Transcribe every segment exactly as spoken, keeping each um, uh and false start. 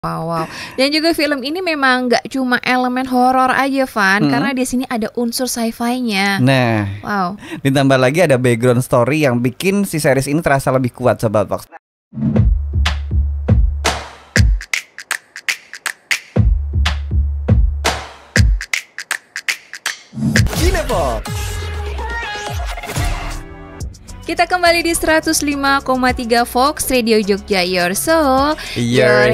Wow, wow. Dan juga film ini memang nggak cuma elemen horor aja, Van, Hmm. karena di sini ada unsur sci-fi-nya. Nah, Wow. ditambah lagi ada background story yang bikin si series ini terasa lebih kuat, Sobat Fox. Cinefox. Kita kembali di seratus lima koma tiga Fox Radio Jogja, your soul, Your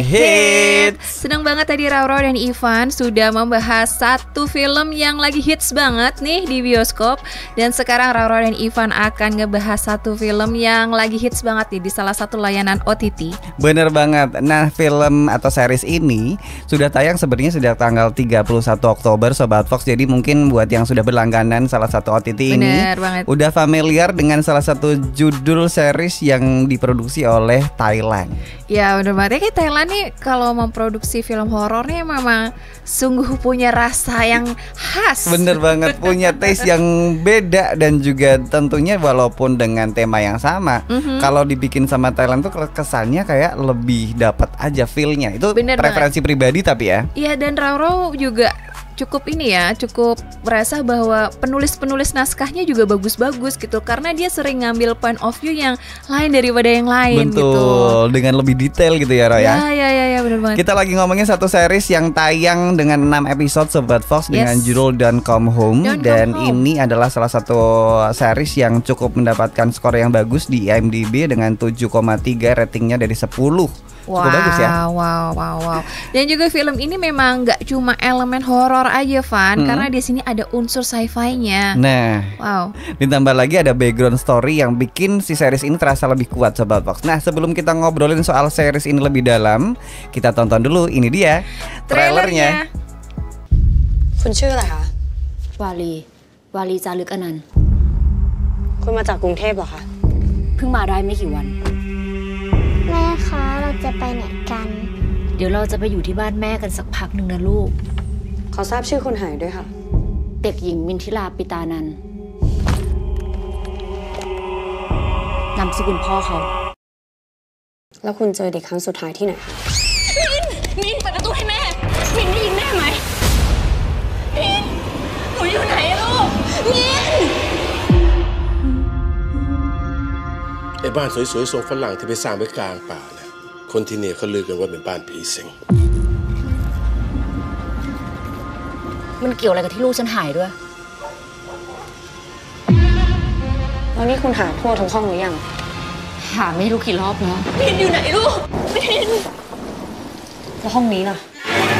hits. Senang banget tadi Rauro dan Ivan sudah membahas satu film yang lagi hits banget nih di bioskop. Dan sekarang Rauro dan Ivan akan ngebahas satu film yang lagi hits banget nih di salah satu layanan O T T. Bener banget. Nah, film atau series ini sudah tayang sebenarnya sejak tanggal tiga puluh satu Oktober, Sobat Fox. Jadi mungkin buat yang sudah berlangganan salah satu O T T ini Bener banget. udah familiar dengan salah satu judul series yang diproduksi oleh Thailand. Ya bener banget, kayak Thailand nih kalau memproduksi film horor nih memang sungguh punya rasa yang khas. Bener banget, punya taste yang beda. Dan juga tentunya walaupun dengan tema yang sama, Mhm. kalau dibikin sama Thailand tuh kesannya kayak lebih dapat aja feel-nya. Itu Bener preferensi pribadi tapi ya. Iya, dan Rauro juga cukup ini ya, cukup merasa bahwa penulis-penulis naskahnya juga bagus-bagus gitu, karena dia sering ngambil point of view yang lain daripada yang lain. Betul, gitu. dengan lebih detail gitu ya, Roy ya. Ya, ya, ya, ya, bener banget. Kita lagi ngomongin satu series yang tayang dengan enam episode, Sobat Fox, dengan Yes. judul Don't Come Home. Don't Come Dan Home. ini adalah salah satu series yang cukup mendapatkan skor yang bagus di I M D B dengan tujuh koma tiga ratingnya dari sepuluh. Cukup Wow, bagus ya. wow, wow, wow. Dan juga film ini memang nggak cuma elemen horor aja, Van, Hmm. karena di sini ada unsur sci-fi-nya. Nah, Wow. ditambah lagi ada background story yang bikin si series ini terasa lebih kuat, Sobat Fox. Nah, sebelum kita ngobrolin soal series ini lebih dalam, kita tonton dulu. Ini dia trailernya. คุณชื่ออะไรคะวาลีวาลีจารึกอนันต์คุณมาจากกรุงเทพเหรอคะเพิ่งมาได้ไม่กี่วันแม่คะเราจะไปไหนกันเดี๋ยวเราจะไปอยู่ที่บ้านแม่กันสักพักหนึ่งนะลูกขอทราบชื่อคนหายด้วยค่ะเด็กหญิงมินทิลาปิตานันท์นามสกุลพ่อเขาแล้วคุณเจอเด็กครั้งสุดท้ายที่ไหนคะมินเปิดประตูให้แม่ มินได้ยินแม่ไหม มินหนูอยู่ไหนอะลูก มินไอ้บ้านสวยๆทรงฝรั่งที่ไปสร้างไว้กลางป่าเนี่ยคนที่เนี่ยเขาลือกันว่าเป็นบ้านผีสิงมันเกี่ยวอะไรกับที่ลูกฉันหายด้วยแล้วนี่คุณหาทั่วทั้งห้องหรือยังหาไม่รู้กี่รอบแล้วมินอยู่ไหนลูก มินแล้วห้องนี้ล่ะ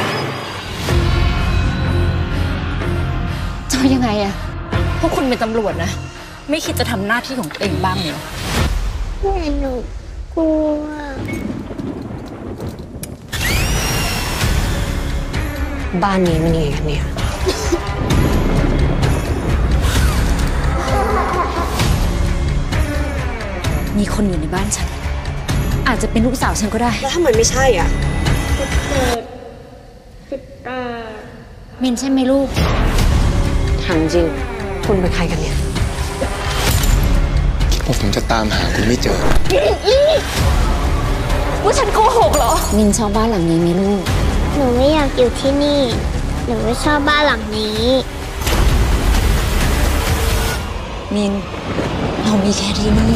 จะเอายังไงอะพวกคุณเป็นตำรวจนะ ไม่คิดจะทำหน้าที่ของตัวเองบ้างเหรอแม่หนูกลัวบ้านนี้มันยังไงกันเนี่ยมีคนอยู่ในบ้านฉัน อาจจะเป็นลูกสาวฉันก็ได้แล้วถ้ามันไม่ใช่อ่ะมินใช่ไหมลูกถามจริง คุณเป็นใครกันเนี่ยพวกผมจะตามหาคุณไม่เจอว่าฉันโกหกเหรอมินชอบบ้านหลังนี้ไหมลูกหนูไม่อยากอยู่ที่นี่ หนูไม่ชอบบ้านหลังนี้มิน เรามีแค่ที่นี่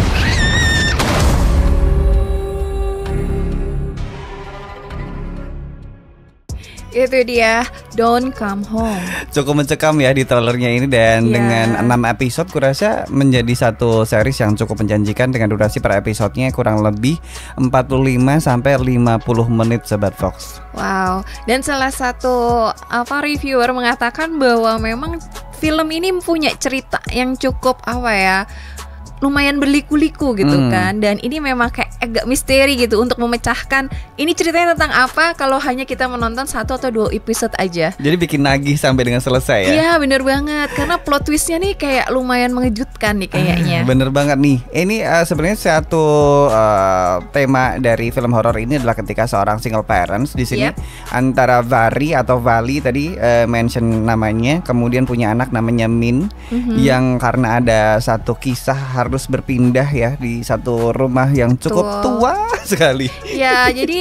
Itu dia Don't Come Home. Cukup mencekam ya di trailernya ini. Dan Ya. dengan enam episode kurasa menjadi satu series yang cukup menjanjikan dengan durasi per episodenya kurang lebih empat puluh lima sampai lima puluh menit, Sobat Fox. Wow. Dan salah satu apa reviewer mengatakan bahwa memang film ini punya cerita yang cukup apa ya, lumayan berliku-liku gitu Hmm. kan. Dan ini memang kayak agak misteri gitu untuk memecahkan ini ceritanya tentang apa kalau hanya kita menonton satu atau dua episode aja. Jadi bikin nagih sampai dengan selesai ya. Iya bener banget, karena plot twistnya nih kayak lumayan mengejutkan nih kayaknya. Bener banget nih. Ini uh, sebenarnya satu uh, tema dari film horor ini adalah ketika seorang single parents di sini Yep. antara Vari atau Vali tadi uh, mention namanya, kemudian punya anak namanya Min, Mhm. yang karena ada satu kisah harus berpindah ya di satu rumah yang cukup Betul. tua sekali. Ya jadi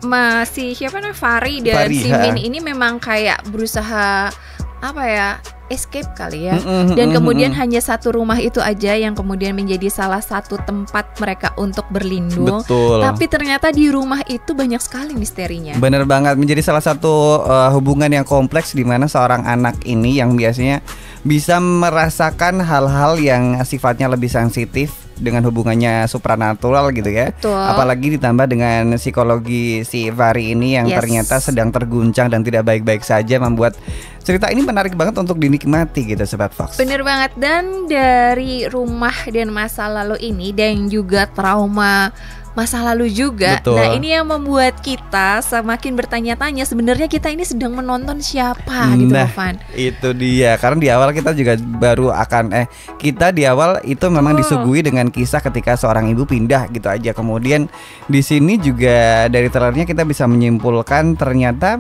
masih siapa namanya Fahri dan Fahri, si ha. Min ini memang kayak berusaha apa ya, escape kali ya. Mm-mm, Dan mm-mm, kemudian mm-mm. hanya satu rumah itu aja yang kemudian menjadi salah satu tempat mereka untuk berlindung. Betul. Tapi ternyata di rumah itu banyak sekali misterinya. Bener banget, menjadi salah satu uh, hubungan yang kompleks di mana seorang anak ini yang biasanya bisa merasakan hal-hal yang sifatnya lebih sensitif dengan hubungannya supranatural gitu ya. Betul. Apalagi ditambah dengan psikologi si Fahri ini yang Yes. ternyata sedang terguncang dan tidak baik-baik saja, membuat cerita ini menarik banget untuk dinikmati gitu Sobat Fox. Bener banget. Dan dari rumah dan masa lalu ini dan juga trauma masa lalu juga. Betul. Nah, ini yang membuat kita semakin bertanya-tanya sebenarnya kita ini sedang menonton siapa gitu Nah, loh, Van. itu dia. Karena di awal kita juga baru akan eh kita di awal itu memang Betul. disuguhi dengan kisah ketika seorang ibu pindah gitu aja. Kemudian di sini juga dari trailernya kita bisa menyimpulkan ternyata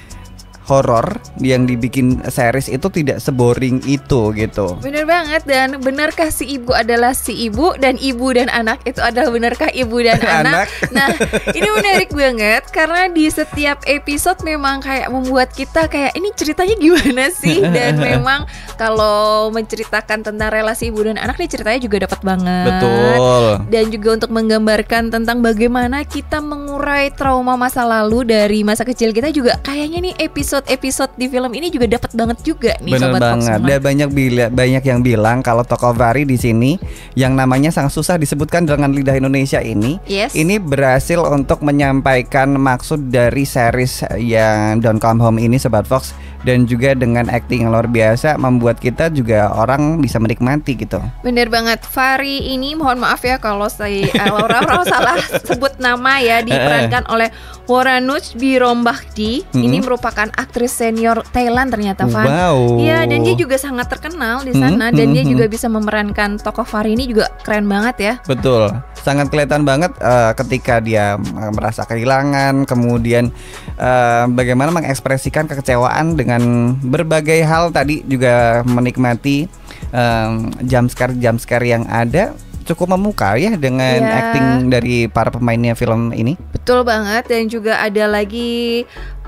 horor yang dibikin series itu tidak seboring itu gitu. Bener banget. Dan benarkah si ibu adalah si ibu dan ibu dan anak itu adalah benarkah ibu dan anak? Anak. Nah, ini menarik banget karena di setiap episode memang kayak membuat kita kayak ini ceritanya gimana sih? Dan memang kalau menceritakan tentang relasi ibu dan anak nih ceritanya juga dapat banget. Betul. Dan juga untuk menggambarkan tentang bagaimana kita mengurai trauma masa lalu dari masa kecil kita juga kayaknya nih episode-episode di film ini juga dapat banget juga nih. Bener Sobat Fox banget. semua. Dia banyak bila, banyak yang bilang kalau tokoh Fahri di sini yang namanya sangat susah disebutkan dengan lidah Indonesia ini, Yes. ini berhasil untuk menyampaikan maksud dari series yang Don't Come Home ini Sobat Fox, dan juga dengan acting yang luar biasa membuat kita juga orang bisa menikmati gitu. Bener banget. Fahri ini mohon maaf ya kalau saya eh, Laura Laura salah sebut nama ya, diperankan oleh Woranuch Birombakdi. Mm-mm. Ini merupakan aktris senior Thailand ternyata, Van. Wow. Iya, dan dia juga sangat terkenal di sana. Mm-mm, Dan dia mm-mm. juga bisa memerankan tokoh Fahri ini juga keren banget ya. Betul, sangat kelihatan banget uh, ketika dia uh, merasa kehilangan, kemudian uh, bagaimana mengekspresikan kekecewaan dengan berbagai hal, tadi juga menikmati um, jumpscare jumpscare yang ada cukup memukau ya dengan Iya. acting dari para pemainnya film ini. Betul banget. Dan juga ada lagi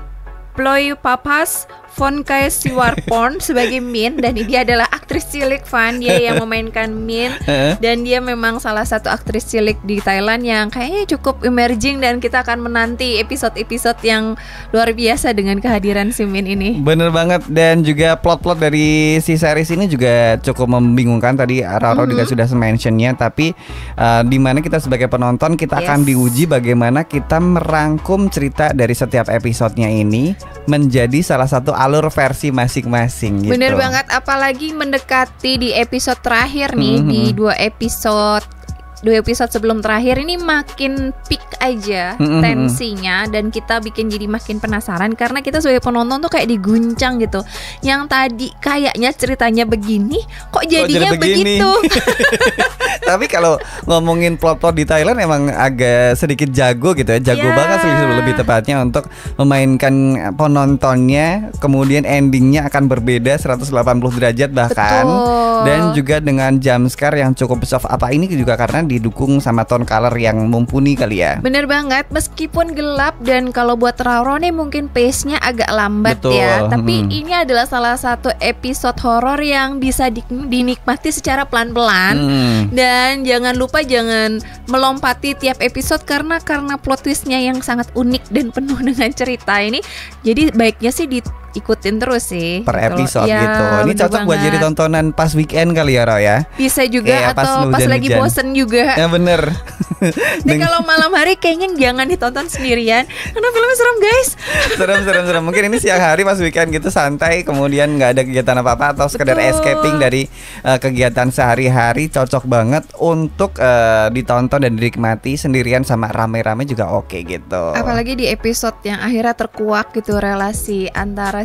Ploy Papas Fonkai Siwarporn sebagai Min, dan dia adalah aktris cilik, Van. Dia yang memainkan Min, dan dia memang salah satu aktris cilik di Thailand yang kayaknya cukup emerging, dan kita akan menanti episode-episode yang luar biasa dengan kehadiran si Min ini. Bener banget. Dan juga plot-plot dari si series ini juga cukup membingungkan. Tadi Raro Mhm. juga sudah mentionnya, tapi uh, di mana kita sebagai penonton kita Yes. akan diuji bagaimana kita merangkum cerita dari setiap episodenya ini menjadi salah satu alur versi masing-masing gitu. Bener banget, apalagi mendekati di episode terakhir nih, Mhm. di dua episode Dua episode sebelum terakhir ini makin peak aja Mhm. tensinya, dan kita bikin jadi makin penasaran karena kita sebagai penonton tuh kayak diguncang gitu. Yang tadi kayaknya ceritanya begini, kok jadinya jadi begini? begitu. Tapi kalau ngomongin plot-plot di Thailand emang agak sedikit jago gitu ya. Jago Ya. banget sih lebih tepatnya untuk memainkan penontonnya. Kemudian endingnya akan berbeda seratus delapan puluh derajat bahkan. Betul. Dan juga dengan jumpscare yang cukup soft. Apa ini juga karena didukung sama tone color yang mumpuni kali ya. Bener banget, meskipun gelap dan kalau buat Raro nih mungkin pace-nya agak lambat. Betul, Ya. Tapi hmm. ini adalah salah satu episode horor yang bisa di- dinikmati secara pelan-pelan. Hmm. Dan jangan lupa jangan melompati tiap episode karena karena plot twistnya yang sangat unik dan penuh dengan cerita ini. Jadi baiknya sih diikutin terus sih Per Kalau- episode ya, gitu. Ini bener cocok buat banget. jadi tontonan pas weekend kali ya, Ro ya. Bisa juga Kayak pas atau pas, lagi hujan-hujan. bosen juga. Ya bener. Dan Deng- kalau malam hari kayaknya jangan ditonton sendirian karena filmnya serem, guys. serem serem serem mungkin ini siang hari pas weekend gitu santai, kemudian nggak ada kegiatan apa apa atau sekedar Betul. escaping dari uh, kegiatan sehari-hari, cocok banget untuk uh, ditonton dan dinikmati sendirian sama rame-rame juga oke gitu. Apalagi di episode yang akhirnya terkuak gitu relasi antara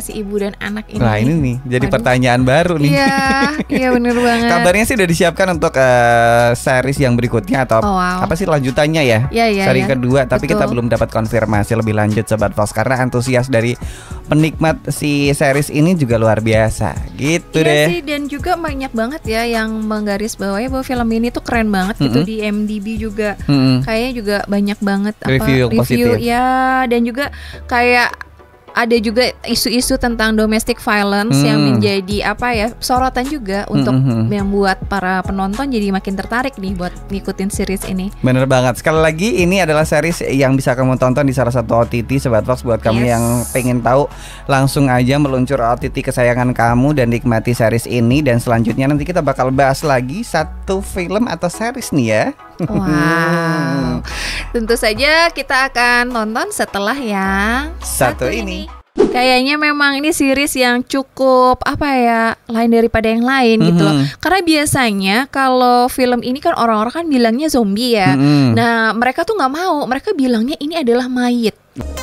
relasi ibu dan anak ini. Nah ini nih jadi Waduh. pertanyaan baru nih. Iya, iya bener banget. Kabarnya sih udah disiapkan untuk uh, series yang berikutnya atau Oh, wow. apa sih lanjutannya ya? Iya, iya, Seri iya. kedua, tapi Betul. kita belum dapat konfirmasi lebih lanjut Sobat Fox karena antusias dari penikmat si series ini juga luar biasa. Gitu Iya deh. sih, dan juga banyak banget ya yang menggarisbawahi bahwa film ini tuh keren banget gitu Mm-mm. di I M D B juga. Mm-mm. Kayaknya juga banyak banget apa Review positif. ya, dan juga kayak ada juga isu-isu tentang domestic violence Hmm. yang menjadi apa ya sorotan juga untuk Mm-mm. membuat para penonton jadi makin tertarik nih buat ngikutin series ini. Bener banget. Sekali lagi ini adalah series yang bisa kamu tonton di salah satu O T T Sobat Fox. Buat kamu Yes. yang pengen tahu, langsung aja meluncur O T T kesayangan kamu dan nikmati series ini. Dan selanjutnya nanti kita bakal bahas lagi satu film atau series nih ya. Wow. Tentu saja kita akan tonton setelah yang Satu ini. Kayaknya memang ini series yang cukup apa ya, lain daripada yang lain gitu loh. Mhm. Karena biasanya kalau film ini kan orang-orang kan bilangnya zombie ya. Mhm. Nah mereka tuh nggak mau, mereka bilangnya ini adalah mayit.